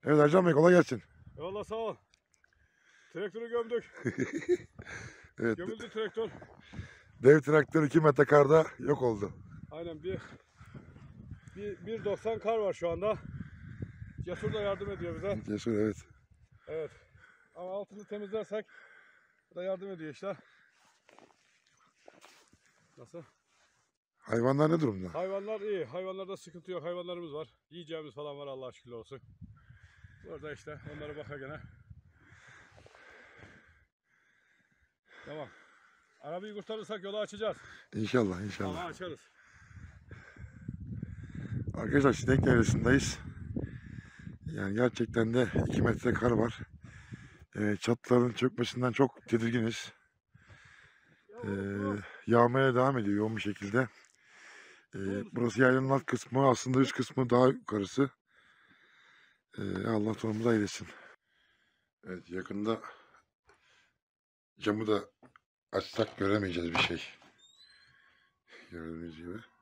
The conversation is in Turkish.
Evet Ercan Bey, kolay gelsin. Eyvallah, sağ ol. Traktörü gömdük. Evet, Gömüldü traktör. dev traktör 2 metre karda yok oldu. Aynen 1.90 kar var şu anda. Cesur da yardım ediyor bize. Cesur, evet. Evet. Ama altını temizlersek bu da yardım ediyor işte. Nasıl? Hayvanlar ne durumda? Hayvanlar iyi. Hayvanlarda sıkıntı yok. Hayvanlarımız var. Yiyeceğimiz falan var, Allah'a şükür olsun. Burada işte onlara bakar gene. Tamam. Arabayı kurtarırsak yolu açacağız. İnşallah, inşallah. Ama açarız. Arkadaşlar Sinek Deresi'ndeyiz. Yani gerçekten de 2 metre kar var. Çatıların çökmesinden çok tedirginiz. Yağmaya devam ediyor yoğun bir şekilde. Burası yaylanın alt kısmı, aslında üst kısmı daha yukarısı. Allah sonumuzu eylesin. Evet, yakında camı da açsak göremeyeceğiz bir şey. Gördüğünüz gibi.